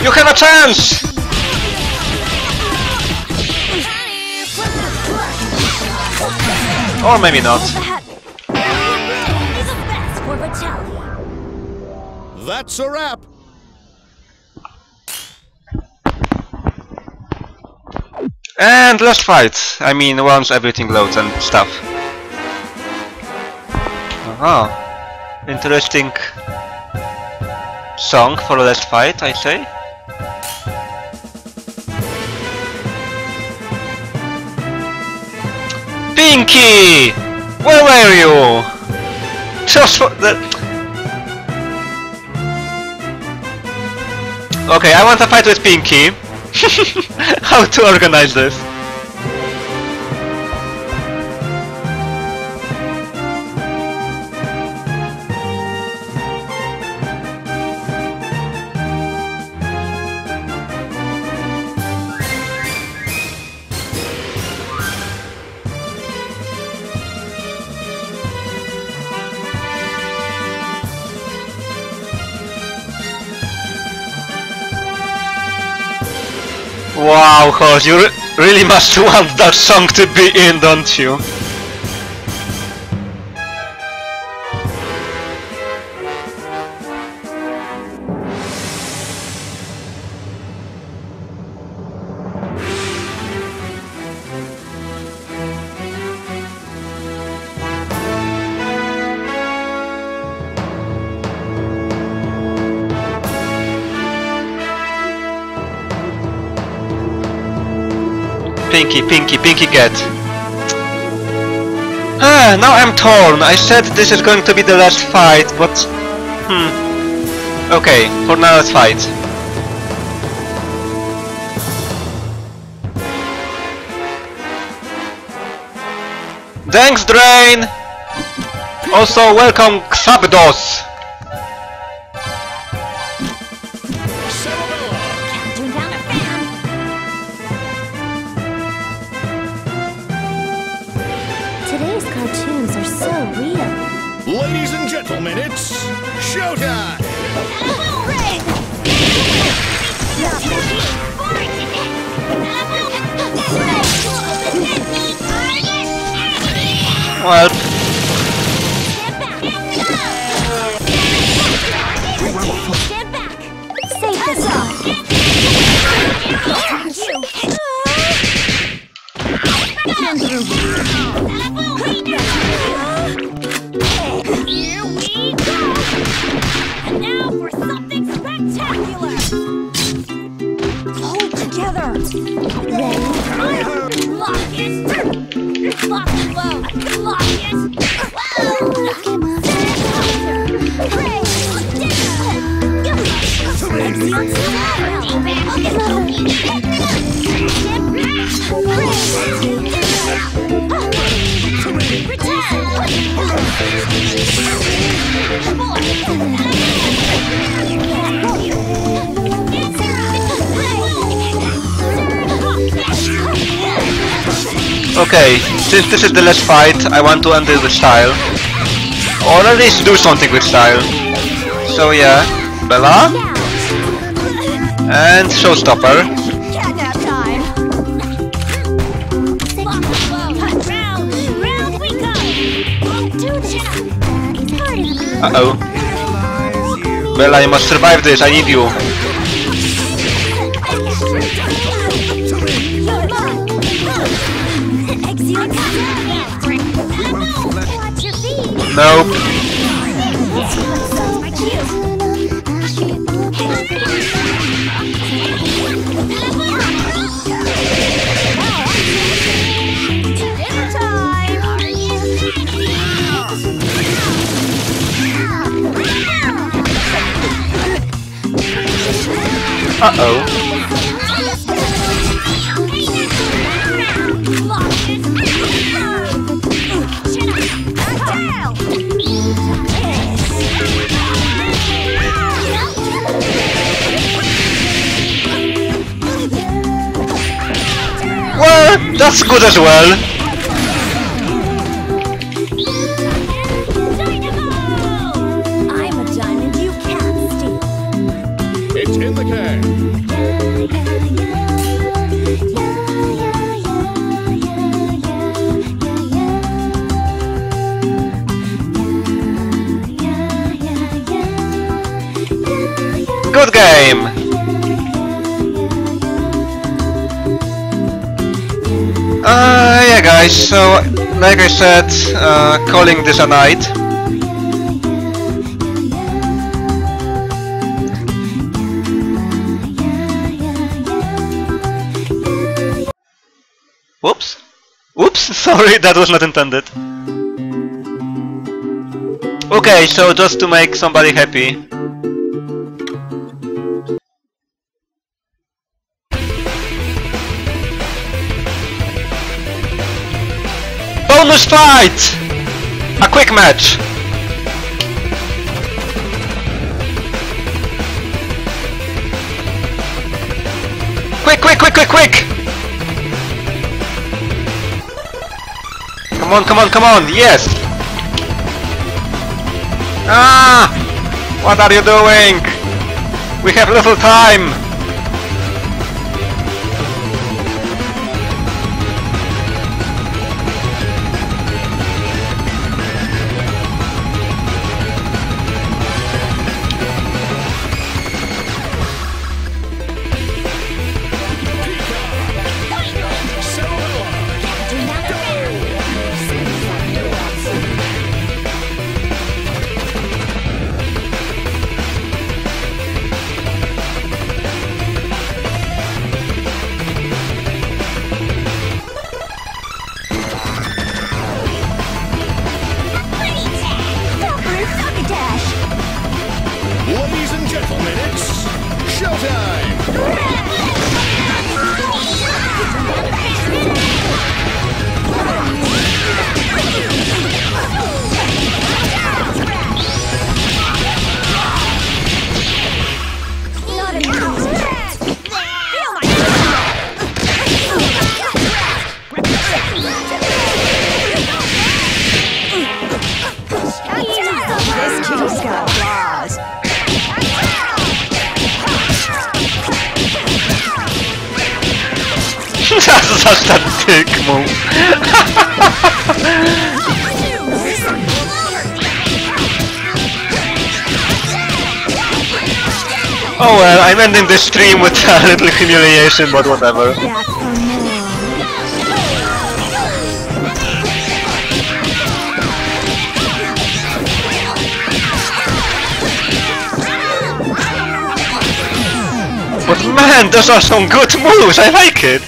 You have a chance! Or maybe not. That's a wrap. And last fight. I mean, once everything loads and stuff. Aha. Interesting song for last fight, I say. Pinky! Where were you? Just for the... Okay, I want to fight with Pinky. How to organize this? Wow, Horse, you really must want that song to be in, don't you? Pinky get. Now I'm torn. I said this is going to be the last fight, but... Okay, for now let's fight. Thanks, Drain! Also, welcome, Xabdos! Ladies and gentlemen, it's showtime! Well... Stand back! Save this off! Here we go! And now for something spectacular! Hold together! Ready? Lock it! Lock it low! Lock it! Okay, since this is the last fight, I want to end it with style. Or at least do something with style. So yeah, Bella. And Showstopper. Uh-oh. Bella, you must survive this, I need you. Nope. Uh-oh. Well, that's good as well. It's in the can. Good game! Yeah guys, so like I said, calling this a night. Whoops! Oops, sorry, that was not intended. Okay, so just to make somebody happy. Bonus fight! A quick match! Quick, quick, quick, quick, quick! Come on, come on, come on, yes! Ah! What are you doing? We have little time! Ladies and gentlemen, it's showtime! This kitty's got claws. That's such a dick move. Oh well, I'm ending this stream with a little humiliation, but whatever. Back for more. But man, those are some good moves, I like it!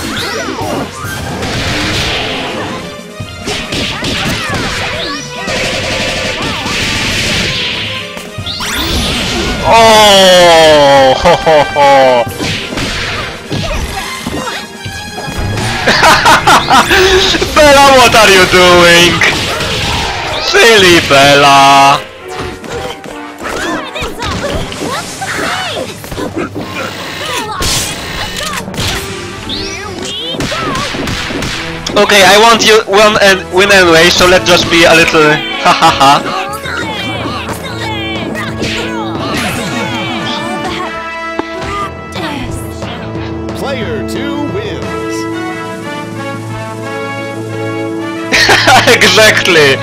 Oh, ho ho ho! Bella, what are you doing? Silly Bella! Okay, I want you win anyway, so let's just be a little ha ha ha. Player 2 wins. Exactly!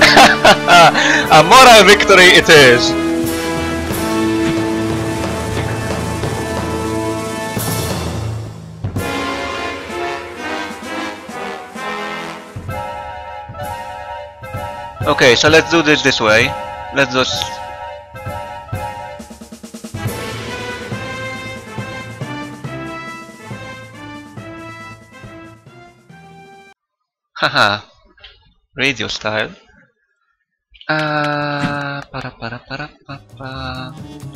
A moral victory it is! Okay, so let's do this way. Let's just... Haha, radio style. Para para para pa pa.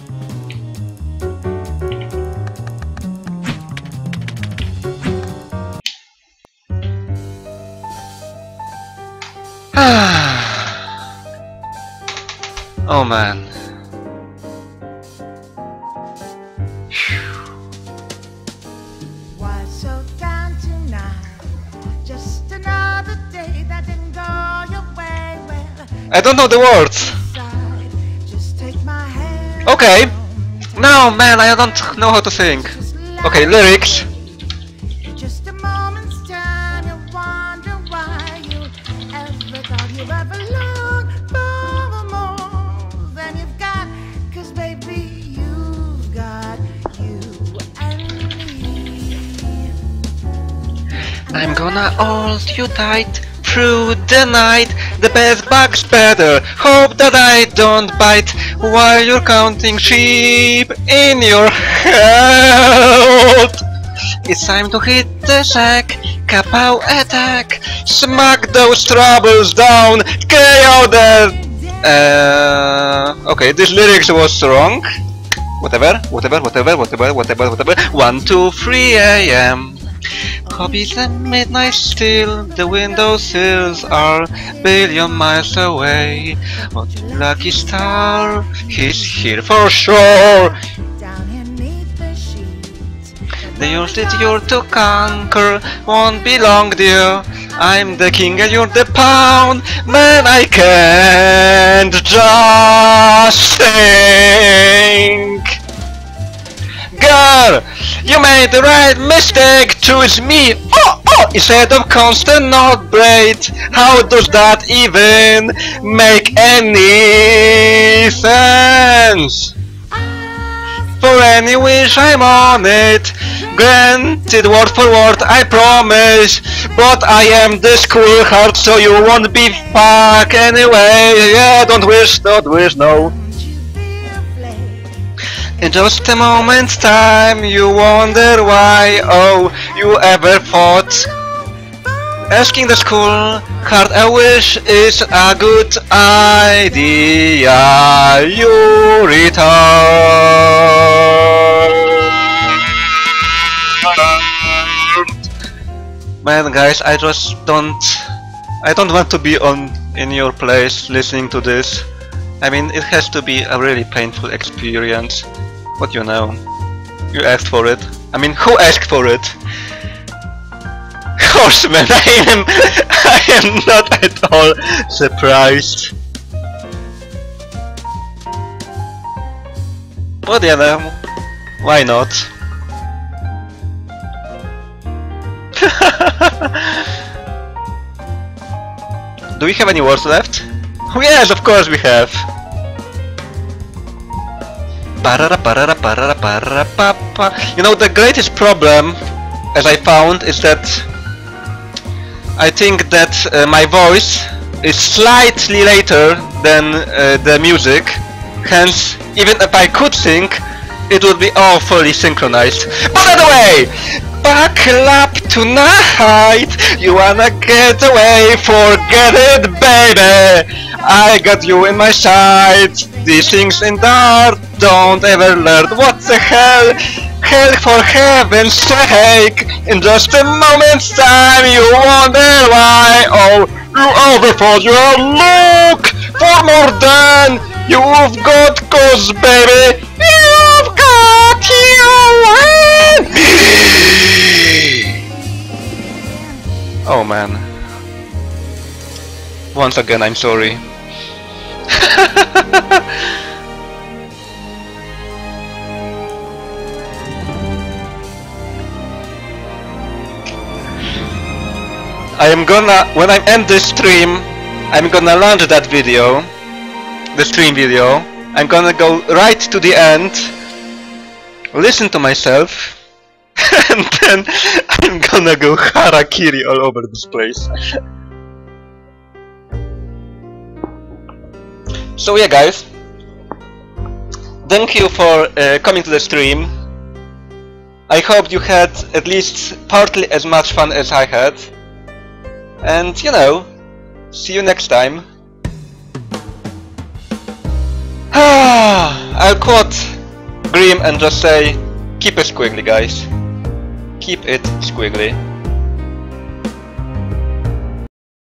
Oh man. Why so down tonight? Just another day that didn't go your way. Well, I don't know the words. just take my hand. Okay, No, man, I don't know how to sing. Okay, lyrics. Just a moment's time, you wonder why you ever thought you ever long for more than you've got. 'Cause baby, you've got you and me. I'm gonna hold you tight through the night. The best bug's better. Hope that I don't bite while you're counting sheep in your head. It's time to hit the sack. Kapow attack. Smack those troubles down. KO the... Okay, this lyrics was wrong. Whatever. 1, 2, 3 a.m. Hobbies at midnight still, the windowsills are billion miles away. What lucky star, he's here for sure. Down beneath the sheets. The yours that you're to conquer won't belong to you. I'm the king and you're the pound. Man, I can't just think. Girl, you made the right mistake, choose me, instead of constant not braid. How does that even make any sense? For any wish I'm on it, granted word for word I promise. But I am this cool heart so you won't be fucked anyway. Yeah, don't wish, no. In just a moment's time, you wonder why, oh, you ever thought asking the school heart a wish is a good idea. You returned. Man, guys, I don't want to be in your place listening to this. I mean, it has to be a really painful experience. But you know, you asked for it. I mean, who asked for it? Horseman, I am not at all surprised. But yeah, why not? Do we have any words left? Oh yes, of course we have. You know, the greatest problem, as I found, is that I think that my voice is slightly later than the music. Hence, even if I could sing, it would be awfully synchronized. But anyway, buckle up tonight. You wanna get away? Forget it, baby. I got you in my sights. These things in dark don't ever learn. What the hell? Hell, for heaven's sake! In just a moment's time you wonder why. Oh, you overthought your look for more than you've got, 'cause baby, you've got you and me. Oh man. Once again, I'm sorry. I am gonna, when I end this stream, I'm gonna launch that video, the stream video. I'm gonna go right to the end, listen to myself, and then I'm gonna go harakiri all over this place. So yeah, guys, thank you for coming to the stream. I hope you had at least partly as much fun as I had. And you know, see you next time. I'll quote Grimm and just say, keep it squiggly, guys. Keep it squiggly.